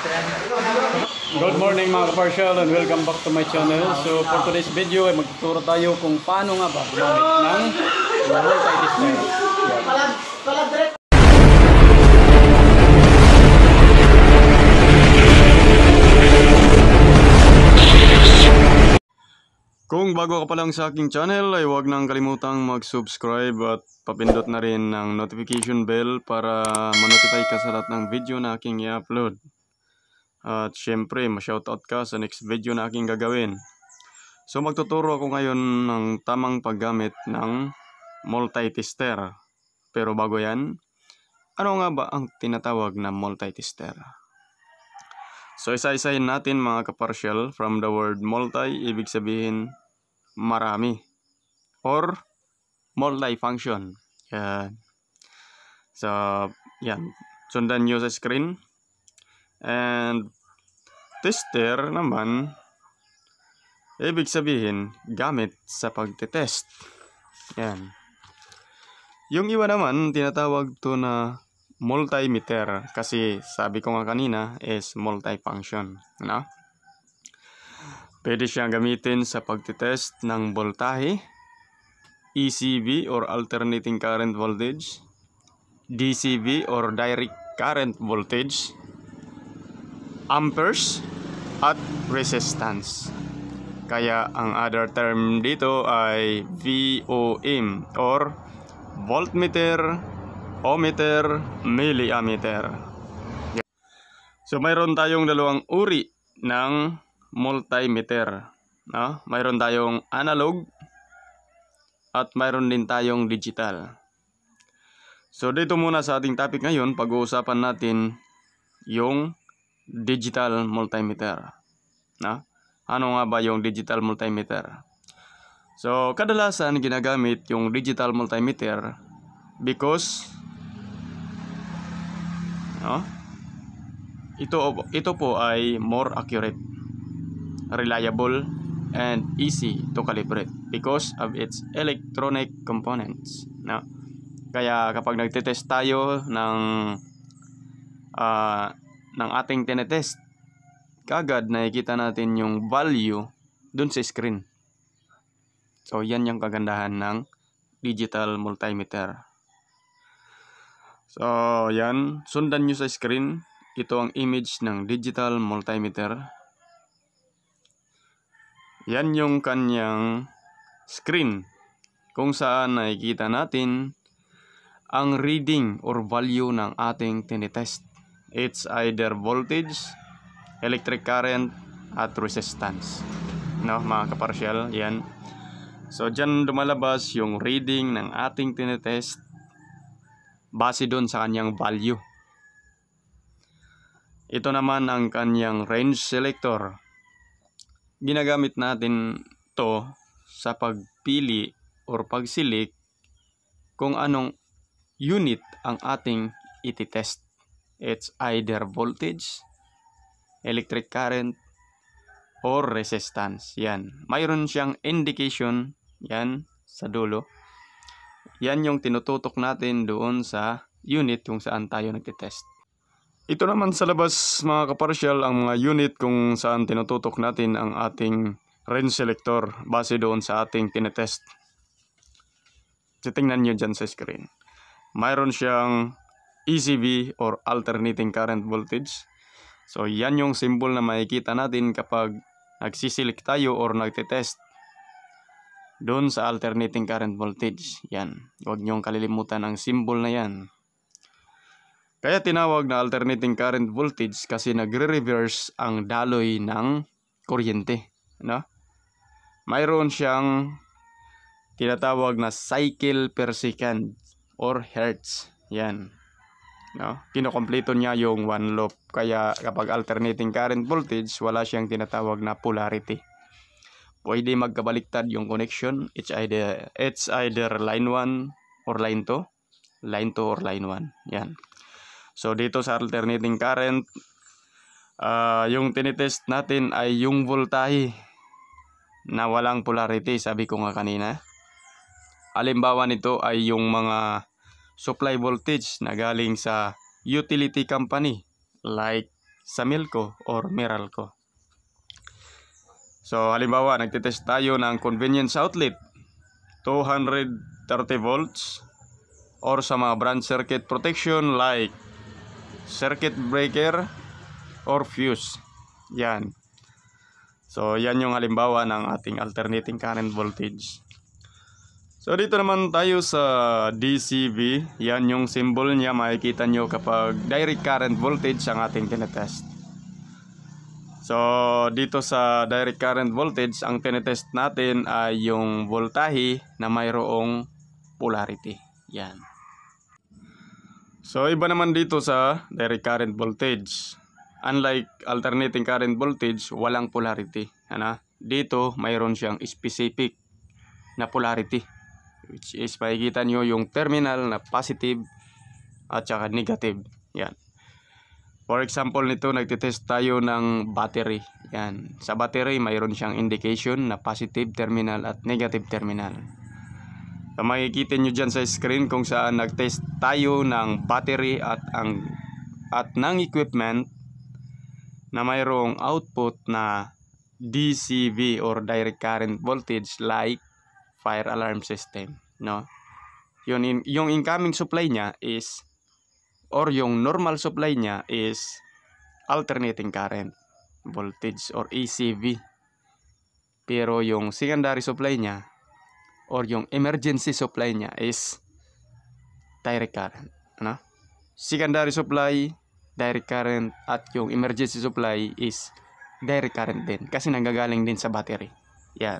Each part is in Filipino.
Good morning mga ka-partial and welcome back to my channel. So for today's video ay magtuturo tayo kung paano nga ba gumamit ng multi-tester. Kung bago ka pa lang sa aking channel ay huwag nang kalimutang mag-subscribe at papindot na rin ng notification bell para ma-notify ka sa lahat ng video na aking i-upload. At syempre ma-shoutout ka sa next video na aking gagawin. So magtuturo ako ngayon ng tamang paggamit ng multi-tester. Pero bago yan, ano nga ba ang tinatawag na multi-tester? So isa-isahin natin mga ka-partial. From the word multi, ibig sabihin marami or multi-function. Yan. So yan, sundan nyo sa screen. And tester naman, ibig sabihin gamit sa pagtetest. Yan. Yung iba naman tinatawag to na multimeter kasi sabi ko nga kanina is multifunction, no? Pwede siyang gamitin sa pagtetest ng voltahe, ECV or alternating current voltage, DCV or direct current voltage, amperes at resistance. Kaya ang other term dito ay VOM or voltmeter, ohmmeter, milliammeter. So mayroon tayong dalawang uri ng multimeter, no? Mayroon tayong analog at mayroon din tayong digital. So dito muna sa ating topic ngayon, pag-uusapan natin yung digital multimeter, no? Ano nga ba yung digital multimeter? So kadalasan ginagamit yung digital multimeter because no, ito po ay more accurate, reliable and easy to calibrate because of its electronic components, no? Kaya kapag nagtetest tayo ng ating tinetest, kagad nakikita natin yung value dun sa screen. So yan yung kagandahan ng digital multimeter. So yan, sundan nyo sa screen. Ito ang image ng digital multimeter. Yan yung kanyang screen kung saan nakikita natin ang reading or value ng ating tinetest. It's either voltage, electric current at resistance, no mga ka-partial, yan. So dyan lumalabas yung reading ng ating tinetest base doon sa kanyang value. Ito naman ang kanyang range selector. Ginagamit natin to sa pagpili or pagsilik kung anong unit ang ating ititest. It's either voltage, electric current, or resistance. Yan. Mayroon siyang indication yan sa dulo. Yan yung tinututok natin doon sa unit kung saan tayo nagtitest. Ito naman sa labas mga ka-partial ang mga unit kung saan tinututok natin ang ating range selector base doon sa ating tinetest. Tingnan nyo dyan sa screen. Mayroon siyang ECV or alternating current voltage. So yan yung symbol na makikita natin kapag nagsisilik tayo or nagtetest doon sa alternating current voltage. Yan. Huwag nyong kalilimutan ang symbol na yan. Kaya tinawag na alternating current voltage kasi nagre-reverse ang daloy ng kuryente, no? Mayroon siyang tinatawag na cycle per second or hertz. Yan. No? Kinokompleto niya yung one loop. Kaya kapag alternating current voltage, wala siyang tinatawag na polarity. Pwede magkabaliktad yung connection. It's either line 1 or line 2. Line 2 or line 1. Yan. So dito sa alternating current, yung tinitest natin ay yung voltahe na walang polarity, sabi ko nga kanina. Halimbawa nito ay yung mga supply voltage na galing sa utility company like sa Milko or Meralco. So halimbawa, nagtitest tayo ng convenience outlet, 230 volts, or sa mga branch circuit protection like circuit breaker or fuse. Yan. So yan yung halimbawa ng ating alternating current voltage. So dito naman tayo sa DCV. Yan yung symbol niya, makikita nyo kapag direct current voltage ang ating tinetest. So dito sa direct current voltage, ang tinetest natin ay yung voltahe na mayroong polarity. Yan. So iba naman dito sa direct current voltage. Unlike alternating current voltage, walang polarity. Ano? Dito mayroon siyang specific na polarity, which is makikita nyo yung terminal na positive at saka negative. Yan. For example nito, nagtitest tayo ng battery. Yan. Sa battery, mayroon siyang indication na positive terminal at negative terminal. So, makikita nyo dyan sa screen kung saan nagtest tayo ng battery at ng equipment na mayroong output na DCV or direct current voltage like fire alarm system, no? Yung incoming supply niya is, or yung normal supply niya is alternating current voltage or ECV. Pero yung secondary supply niya or yung emergency supply niya is direct current, no? Secondary supply direct current at yung emergency supply is direct current din kasi nanggagaling din sa battery. Yan.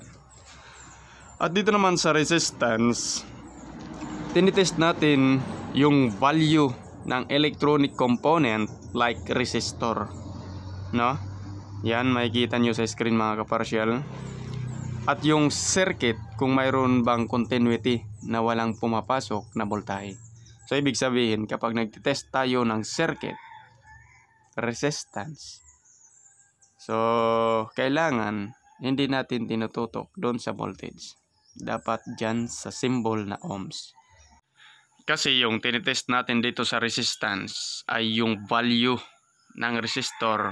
At dito naman sa resistance, tinitest natin yung value ng electronic component like resistor, no? Yan, makikita nyo sa screen mga kaparsyal. At yung circuit, kung mayroon bang continuity na walang pumapasok na voltahe. So ibig sabihin, kapag nagtitest tayo ng circuit resistance, so kailangan hindi natin tinututok doon sa voltage. Dapat dyan sa symbol na ohms. Kasi yung tinitest natin dito sa resistance ay yung value ng resistor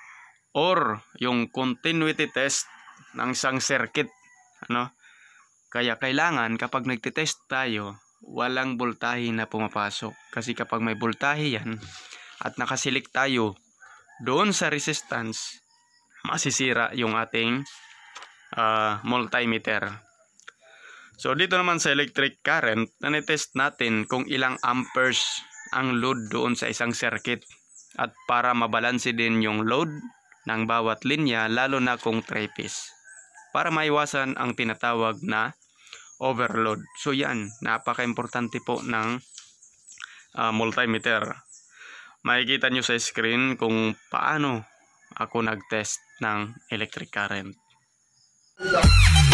or yung continuity test ng isang circuit, ano? Kaya kailangan kapag nagtitest tayo, walang voltahe na pumapasok. Kasi kapag may voltahe yan at nakasilik tayo doon sa resistance, masisira yung ating multimeter. So dito naman sa electric current, na-test natin kung ilang amperes ang load doon sa isang circuit. At para mabalanse din yung load ng bawat linya, lalo na kung 3-phase, para maiwasan ang tinatawag na overload. So yan, napaka-importante po ng multimeter. Makikita nyo sa screen kung paano ako nag-test ng electric current.